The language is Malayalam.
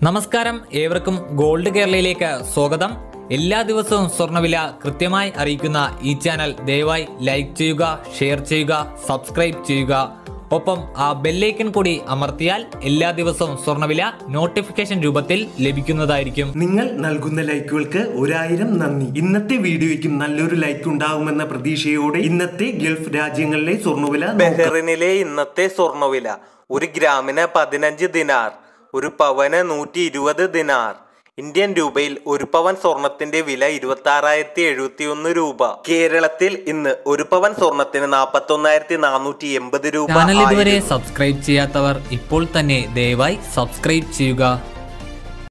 നമസ്കാരം, ഏവർക്കും ഗോൾഡ് കേരളയിലേക്ക് സ്വാഗതം. എല്ലാ ദിവസവും സ്വർണ്ണവില കൃത്യമായി അറിയിക്കുന്ന ഈ ചാനൽ ദയവായി ലൈക്ക് ചെയ്യുക, ഷെയർ ചെയ്യുക, സബ്സ്ക്രൈബ് ചെയ്യുക. ഒപ്പം ആ ബെല്ലൈക്കൺ കൂടി അമർത്തിയാൽ എല്ലാ ദിവസവും സ്വർണ്ണവില നോട്ടിഫിക്കേഷൻ രൂപത്തിൽ ലഭിക്കുന്നതായിരിക്കും. നിങ്ങൾ നൽകുന്ന ലൈക്കുകൾക്ക് 1000 നന്ദി. ഇന്നത്തെ വീഡിയോയ്ക്കും നല്ലൊരു ലൈക്ക് ഉണ്ടാകുമെന്ന പ്രതീക്ഷയോടെ ഇന്നത്തെ ഗൾഫ് രാജ്യങ്ങളിലെ സ്വർണ്ണവില. ബഹ്റിനിലെ ഇന്നത്തെ സ്വർണ്ണവില 1 ഗ്രാമിന് 15 ദിനാർ, 1 പവന് 120 ദിനാർ. ഇന്ത്യൻ രൂപയിൽ 1 പവൻ സ്വർണത്തിന്റെ വില 26,071 രൂപ. കേരളത്തിൽ ഇന്ന് 1 പവൻ സ്വർണത്തിന് 41,480 രൂപ. ചാനൽ ഇതുവരെ സബ്സ്ക്രൈബ് ചെയ്യാത്തവർ ഇപ്പോൾ തന്നെ ദയവായി സബ്സ്ക്രൈബ് ചെയ്യുക.